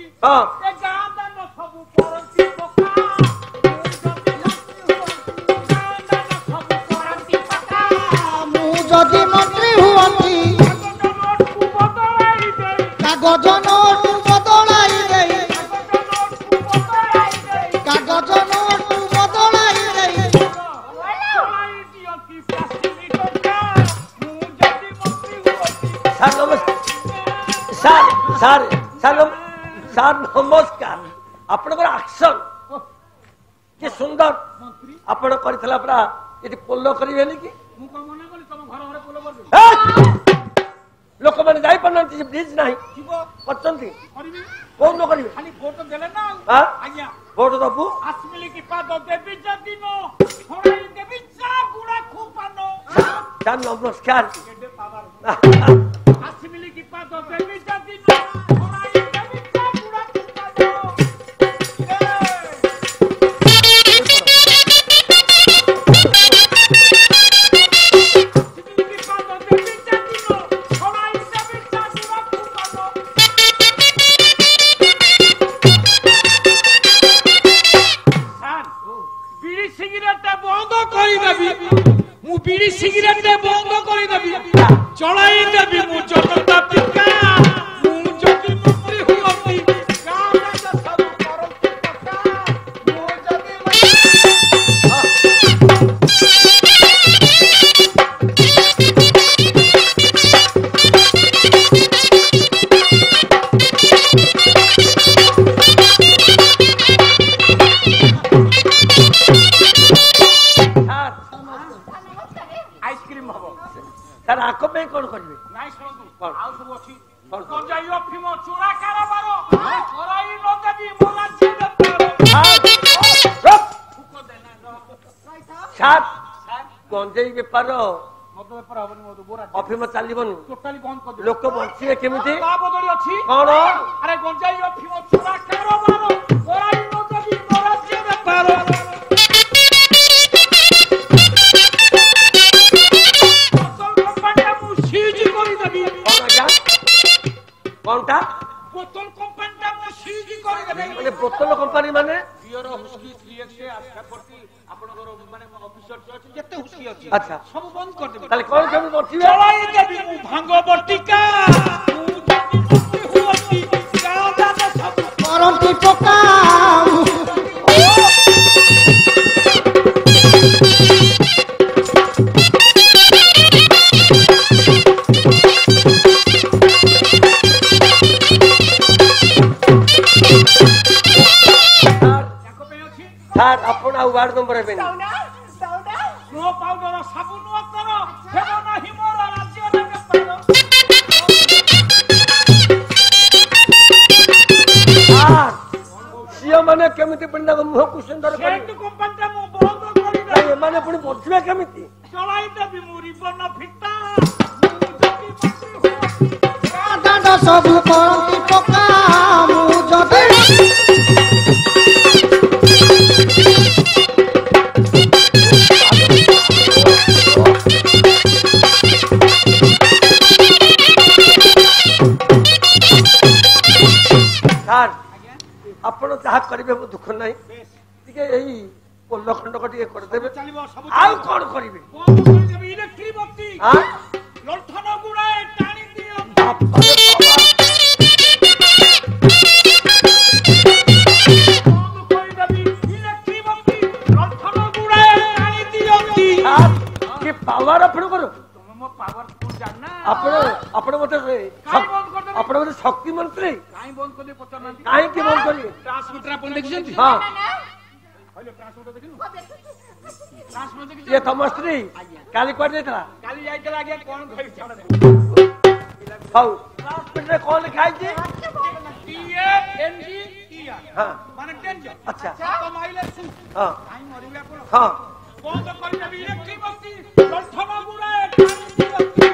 हां ए गां दान सब करती पका मु जदी मंत्री हुअती कागज नोट बदलाई दे कागज नोट बदलाई दे सर सर सर सर नमस्कार आपनकर एक्शन के सुंदर आपण करथला परा यदि पोलो करिवेनी कि मु को मना कली तुम घर घरे पोलो कर लोक माने जाई पनंती ब्रिज नाही जीवो करचंती करबी कोन न करिवे खाली वोट देले ना हां आज्ञा वोट दबु आसमिली की पाद देवी जदिनो थोड़ाई देवी चा गुड़ा खूपानो सर नमस्कार केडे पावर आसमिली की पाद देवी जदिनो थोड़ाई देवी चा गुड़ा खूपानो बीड़ी सिगरेट बंद कर देबी चलाई देबी मु जनता पिका मु जदी मंत्री हुअती गांव में सब करती पक्का मु जदी आइसक्रीम हबो सर आको पे कोन करबे नाइ सुनतु आउ सब अछि गंजाई अफिम चोरा कारोबार कराई न देबी मोला जीव फुको देना सर गंजेई बेपार मत बेपार हबनी मत बोरा अफिम चलीबन टोटली बंद कर दे लोक बंचिए केमिति का बदली अछि कोन अरे गंजाई अफिम चोरा कारोबार कराई न देबी मोला जीव बेपार कोनटा बोतल कंपनी ता मु सीज कर देबे माने बोतल कंपनी माने बियर हुस्की 3x आस्था करती आपनकर माने ऑफिसर अछि जते हुस्की अछि अच्छा सब बंद कर देबे ताले कोन केमि बचिबे चलाई देबी मु भांग बटिका मु जति मुक्ति हुअती गांव दादा सब करंती पका सर अपन वार्ड नंबर है साउना साउना स्नो पाउडर साबुन अतर हेबो नाही मोर राज्य रे पारो सर सियो माने केमिति पिंडा मुह को सुंदर कर सेट कंपनी ता मु बंद करि दे माने पुनी बचिबे केमिति चलाई देबी मु रिबन फिटा दादा सब करंती पका मु जदे सर आपण जहा करिवे दुख नाही ठीक एही पोलो खंड कटी कर देबे आउ कोन करिवे बंद करि देबी इलेक्ट्रिक बत्ती हां लंठन गुड़ाए टाणी दियो बाप रे बंद करि देबी इलेक्ट्रिक बत्ती लंठन गुड़ाए टाणी दियो सर के पावर आपण करो तुम मो पावर तू जानना आपण आपण मते आपण मते शक्ति मंत्री काई बंद कर दे पचना काई के बंद करी ट्रांसमीटर अपन देखिसंती हां हेलो ट्रांसमीटर देखिनु ट्रांसमीटर देखि ये तमस्त्री काली कर देतला काली जाइतला आगे कोन कहि छाड़ हाउ ट्रांसमीटर कोन खाइ छी TNGER हां माने डेंजर अच्छा तो माइले सु हां काई मरिला को हां बंद कर देबी इलेक्ट्रिक बत्ती लंठन गुड़ाए टाणी दियो